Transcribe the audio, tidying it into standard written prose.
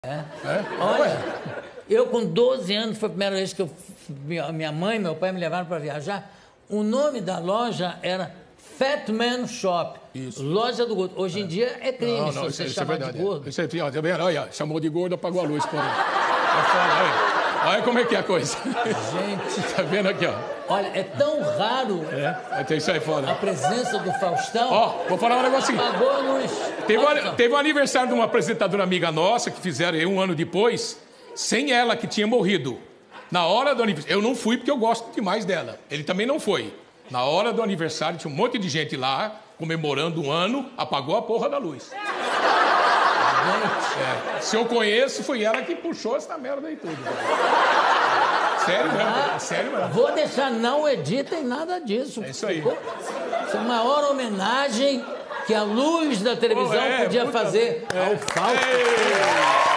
Olha, eu com 12 anos, foi a primeira vez que minha mãe e meu pai me levaram para viajar. O nome da loja era Fat Man Shop. Isso. Loja do gordo. Hoje em dia é crime se você chamar de gordo. Isso é verdade. Olha, chamou de gordo, apagou a luz. Olha como é que é a coisa. Gente. Tá vendo aqui, ó? Olha, é tão raro tem isso aí fora. A presença do Faustão. Ó, vou falar um negocinho. Apagou a luz. Teve um aniversário de uma apresentadora amiga nossa, que fizeram aí um ano depois, sem ela, que tinha morrido. Na hora do aniversário, eu não fui porque eu gosto demais dela. Ele também não foi. Na hora do aniversário, tinha um monte de gente lá, comemorando um ano, apagou a porra da luz. Se eu conheço, foi ela que puxou essa merda aí tudo. Sério mesmo, sério mesmo. Vou deixar, não editem nada disso. É isso aí. Isso é a maior homenagem que a luz da televisão podia fazer ao Fausto.